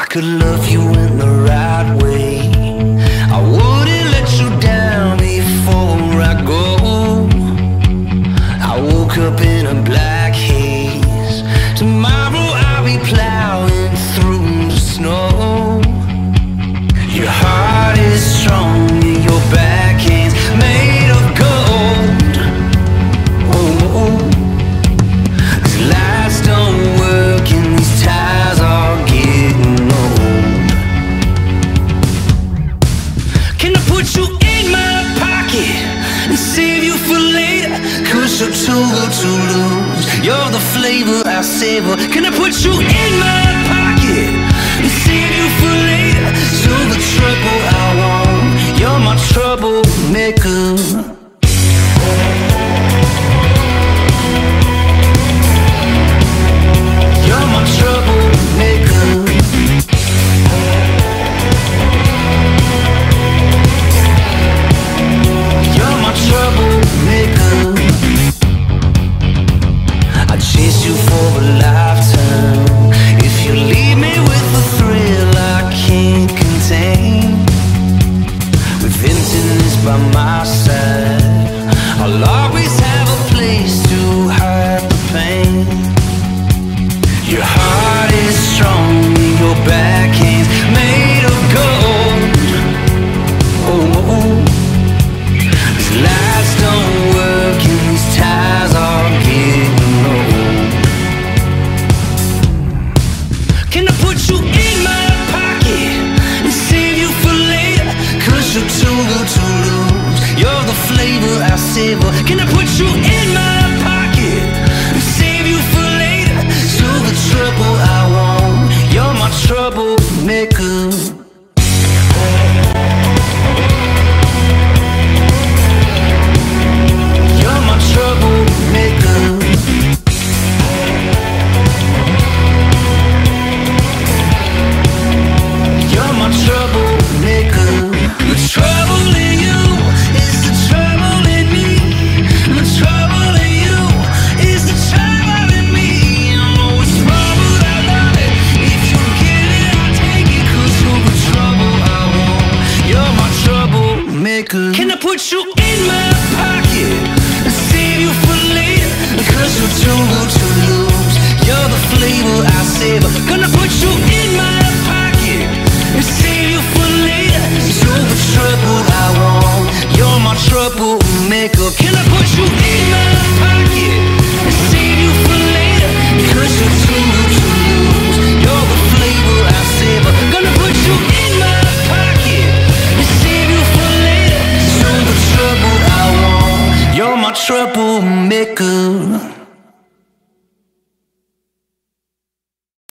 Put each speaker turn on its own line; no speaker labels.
could love you in the right way. I wouldn't let you down before I go. I woke up in a black haze. Tomorrow I'll be plowing through the snow. Your heart is strong and your backhand's made of gold. Oh, these lights don't work and these ties are getting old. Can I put you in my pocket and save you for later? 'Cause you're too good to lose. You're the flavor I savor. Can I put you in my pocket and save you for later? So the trouble I want, you're my troublemaker. You're my troublemaker. You're my troublemaker. I chase you for a lifetime. If you leave me with a thrill I can't contain, with emptiness by my side, I'll always have a place to hide the pain. Your heart is strong and your backhand's made of gold. Oh, these lights don't work and these ties are getting old. Can I put you in my pocket and save you for later? 'Cause you're too good to lose. You're the flavor I savor. Can I put you in my pocket and save you for later? So the trouble I want, you're my troublemaker. You're my troublemaker. You're my troublemaker. The trouble in you is the trouble in me. The trouble in you is the trouble in me. I know it's wrong, but I love it. If you get it, I'll take it. 'Cause you're the trouble I want. You're my troublemaker. Can I put you in my pocket and save you for later? 'Cause you're too good to lose. You're the flavor I savor. Gonna put you in my pocket and save you for later. You're the trouble I want. You're my troublemaker. Can I put you in my pocket and save you for later? 'Cause you're too good to lose. You're the flavor I savor. Gonna put you in my pocket and save you for later. You're the trouble I want. You're my troublemaker.